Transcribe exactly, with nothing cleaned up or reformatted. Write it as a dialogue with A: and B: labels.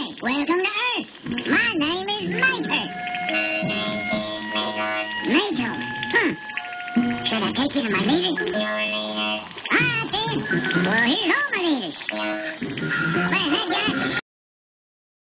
A: welcome to Earth. My name is Mater. Mater. Huh. Should I take you to my leader? All right, then. Well, here's all my leaders. Well, that guy...